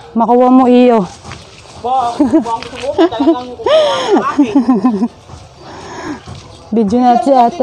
Makuha mo iyo. Ba, bang sumo talagang kukuha ng akin. Video na si ate.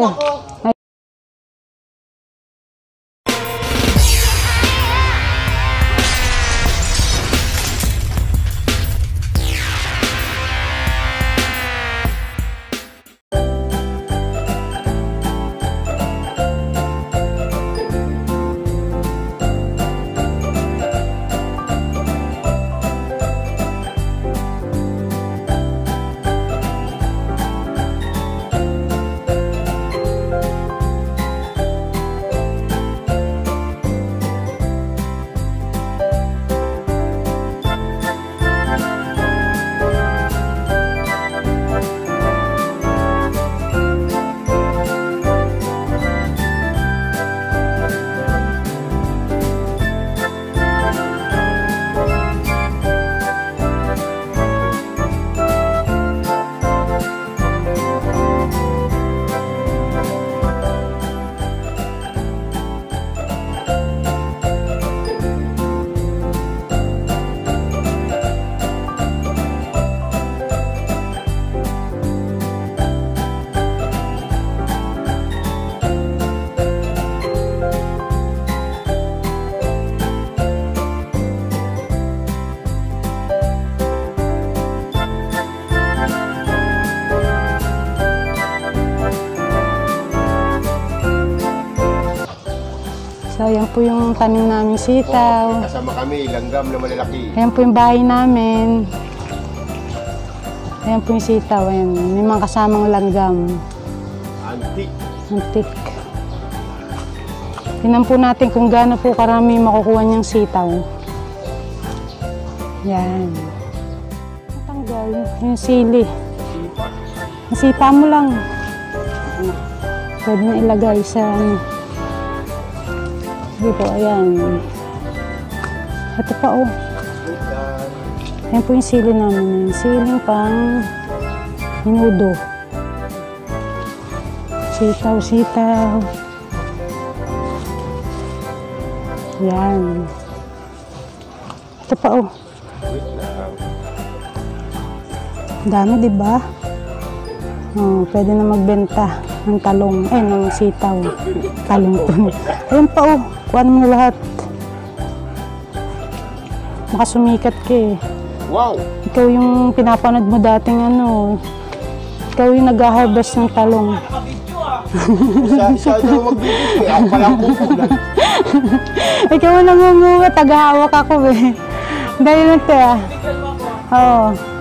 So, ayan po yung tanim namin sitaw. Kasama kami, langgam na malalaki. Ayan po yung bahay namin. Ayan po yung sitaw. Ayan. May mga kasamang langgam. Antik. Antik. Tingnan po natin kung gaano po karami makukuha niyang sitaw. Yan. Matanggal yung sili. Nasita mo lang. Pwede na ilagay sa ano. Sige po, ayan. Ito pa, oh. Ayan po yung sili namin. Siling pang minudo. Sitaw, sitaw. Ayan. Ito pa, oh. Ang dami, diba? Oh, pwede na magbenta ng talong. Eh, ng sitaw. Talong po. Ayan pa, oh. Kuhaan mo na lahat. Makasumikat ka eh. Wow! Ikaw yung pinapanood mo dating ano. Ikaw yung nag-harvest ng talong. Isa daw magbibigay. Ako palang kukulan. Ikaw ang nangunguha. Taga-hawak ako eh. Dahil nito ah. Oo.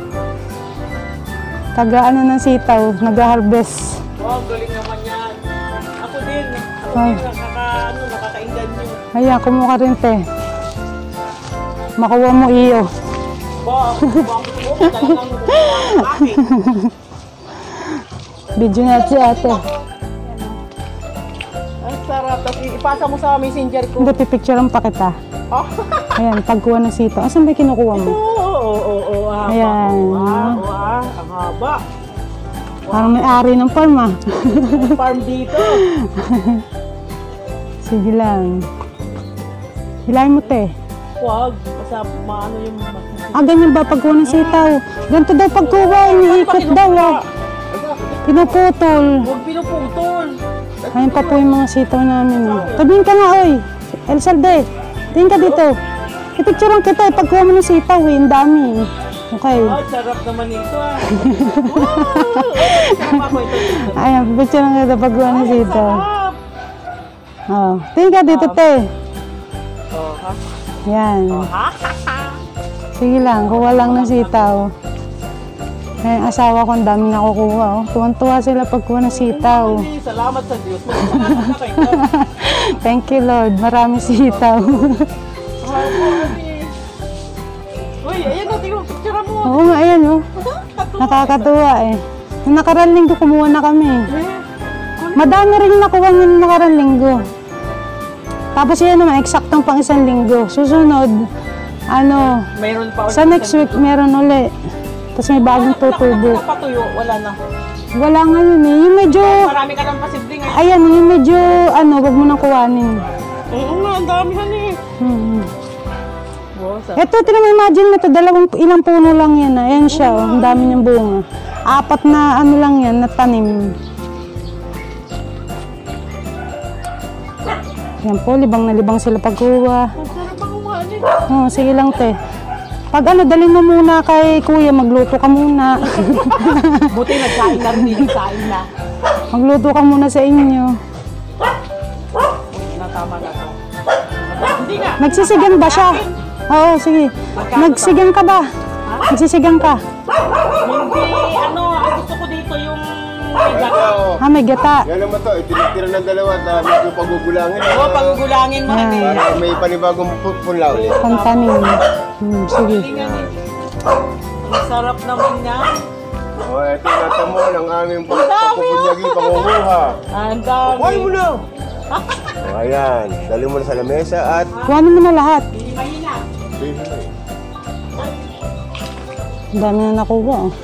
Taga-ano ng sitaw. Nag-harvest. Wow, galing naman yan. Ako din. Nakakaindan nyo. Ayan, kumuha rin te. Makuha mo iyo. Ba, bang sumo talagang kukuha ng akin. Video na si ate. Ang sarap. Tapos ipasa mo sa messenger ko. Hindi, pipicturean pa kita. Oh. Ayan, pagkuha ng sitaw. Asan ba kinukuha mo? Oo. Ayan. Ang haba. Parang may ari ng farm ah. Farm dito. Sige lang. Hilahin mo te. Wag. Basta maano yung... Ah, ganyan ba pagkuha ng sitaw? Ganito daw pagkuha, iniikot daw ah. Pinuputol. Huwag pinuputol. Ayan pa po yung mga sitaw namin. Oh. Tabihin ka nga, oy. Elsalde, tingin ka dito. Ipicturean kita, pagkuha mo ng sitaw eh, ang dami. Okay. Oh, sarap naman ito ah. Wow! Ako ito. Ayan, picturean kita pagkuha ng sitaw. Sarap! Oh, tingin ka dito, te. Oh, ha? Yan. Ha? Sige lang, kuha lang ng sitaw. Ayan, asawa ko, ang dami nakukuha. Oh. Tuwan-tuwa sila pagkuha ng sitaw. Salamat sa Diyos. Thank you, Lord. Marami sitaw. Uy, ayan natin yung picture mo. Oo nga, ayan oh. Nakakatuwa eh. Nung nakarang linggo, kumuha na kami. Madami rin nakuha ng nakarang linggo. Tapos yan naman, eksaktong pang isang linggo. Susunod, ano, Mayroon pa ulit. sa next week, meron uli. Tapos may bagong tutubo. Napatuyo, wala na. Wala nga yun eh. Yung medyo, Marami ka ng pasimple ngayon. ayan, yung medyo, ano, wag mo nang kuhanin. Oo nga, ang dami han eh. Hmm. Boss, Ito, imagine mo ito, ilang puno lang yan. Ayan siya, oh, ang dami niyang bunga. 4 na ano lang yan, na tanim. Yan po, libang na libang sila pagkuha. Sarap ang umanin. Oh, sige lang, te. Pag ano, dalhin mo muna kay kuya, magluto ka muna. Buti nagkain na rin, nagkain na. Magluto ka muna sa inyo. Natama na to. Hindi nga. Nagsisigang ba siya? Oo, sige. Nagsigang ka ba? Nagsisigang ka? Hindi, ano, ang gusto ko dito yung may gata. Ha, may gata. Yan naman to, itinitira ng dalawa at medyo pagugulangin. Oo, pagugulangin mo rin eh. Para may panibagong punla ulit. Pantanim. Sige. Ang sarap naman niya. O, eto natamo ng aming pagpupunyagi, pangunguha. Ang dami. Kuhain mo na! O, ayan, dali mo na sa lamesa at... Kuhanin mo na lahat. Mahina. Ang dami na nakuha. Oh.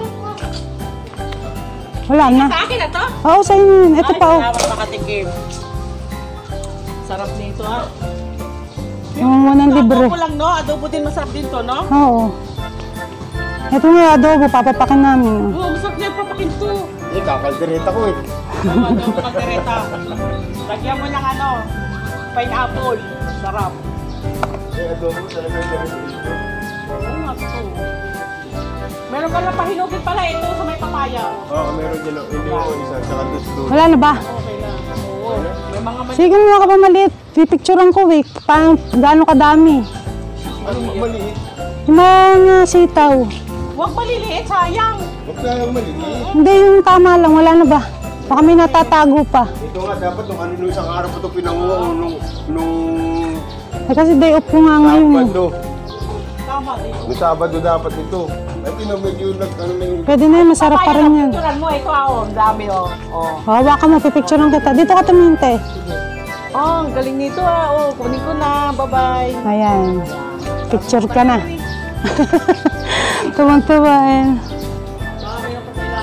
Wala na. Sa akin na to? Oo, sa inyo yun. Ito pa. Oh. Salamat makatikim. Sarap nito ha. Yung munang libre. Adobo lang no? Adobo din masarap din to no? Oo. Ito nga adobo, papapakin namin. Oh. Oo, masarap niya papakin to. Eh, kakaldereta ko eh. Adobo kaldereta. Lagyan mo ng ano, pineapple. Sarap. Eh, adobo talaga dito. Oo nga to. Meron ka lang pahinugin pala ito sa may papaya. Oo, meron din ako. Hindi ko isa, saka doon. Wala na ba? Okay lang. Oo. May mga Sige mo ka pa maliit. Pipicturean ko eh. Paano, gaano kadami. Ano maliit? Yung mga sitaw. Huwag maliliit, sayang. Huwag kayong maliit. Hindi, yung tama lang. Wala na ba? Baka may natatago pa. Ito nga, dapat nung ano nung isang araw pa ito pinanguha nung Eh, kasi day off ko nga ngayon eh. Sabado. Tama din. Nung Sabado dapat ito. At ito medyo ano na yung... Pwede na yun, masarap pa rin yan. Picturean mo, ito ang dami oh. Oh. Hawa ka mo, pipicturean kita. Dito ka tumingin, te. Oh, ang galing nito ah. Oh, kunin ko na. Bye-bye. Ayan. Picture ka na. Tuwang-tuwa eh. Dami na pa sila.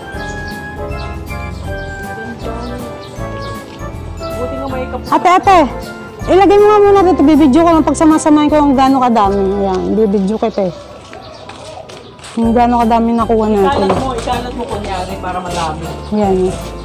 Buti nga may kapsa. Ate, ilagay mo nga muna dito. Bibidyo ko lang. Pagsamasamahin ko yung gano'ng kadami. Ayan, bibidyo ko ito eh. Yung gano'ng kadami nakuha natin. Ikalat mo kunyari para malami. Ayan.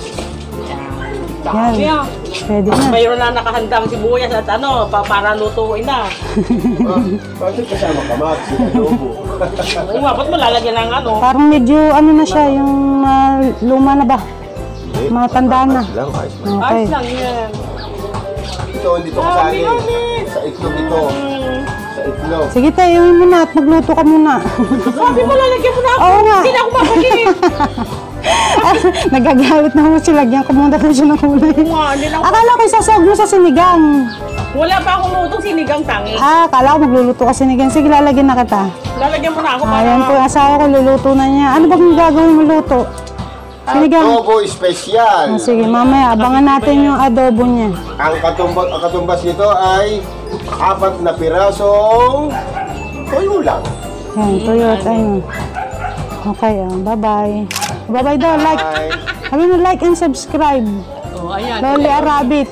Dami ah. Pwede na. Mayroon na nakahandang sibuyas at ano, para lutuin na. Bakit kasama ka, Max? Adobo. Oo nga, ba't mo lalagyan ng ano? Parang medyo ano na siya, yung luma na ba? Matanda na. Ayos lang, ayos lang. Okay. Ayos lang yan. Ito, hindi to kasali. Sa itlog ito. Sa itlog. Sige tayo, iuwi mo na at magluto ka muna. Sabi mo, lalagyan mo na ako. Oo nga. Hindi na ako mabalik. Nagagalit na mo siya, lagyan ko muna tayo siya ng kulay. Oo nga, hindi na ako. Akala ko isasog mo sa sinigang. Wala pa akong lutong sinigang tangi. Akala ko magluluto ka sinigang. Sige, lalagyan na kita. Lalagyan mo na ako para... Ayan po, yung asawa ko, luluto na niya. Ano bang gagawin mo luto? Sinigang. Adobo special. Sige, mamaya, abangan natin yung adobo niya. Ang katumbas nito ay 4 na pirasong tuyo lang. Ayan, tuyot, ayun. Okay, bye-bye. Bye-bye daw, like. Bye. Sabi mo, like and subscribe. Oh, ayan. Loli a Rabbit.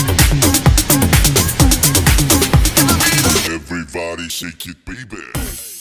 Everybody shake it, baby.